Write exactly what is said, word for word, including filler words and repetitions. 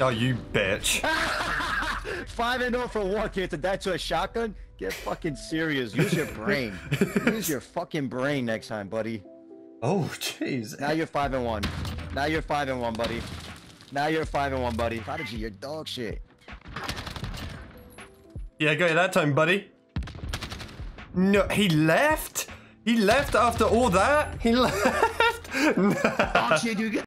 Oh, you bitch. Five and oh for one, kid. To die to a shotgun? Get fucking serious. Use your brain. Use your fucking brain next time, buddy. Oh, jeez. Now you're five and one. Now you're five and one, buddy. Now you're five and one, buddy. Prodigy, you're dog shit. Yeah, I got you that time, buddy. No, he left? He left after all that? He left? Dog shit, dude.